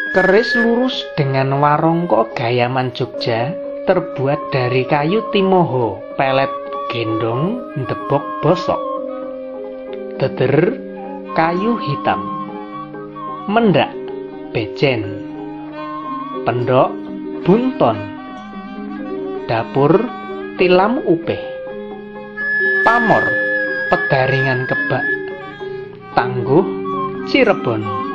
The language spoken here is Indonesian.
Keris lurus dengan warongko gayaman Jogja terbuat dari kayu timoho, pelet gendong, ndebok bosok. Deder kayu hitam. Mendak becen. Pendok bunton. Dapur tilam upeh. Pamor pedaringan kebak. Tangguh Cirebon.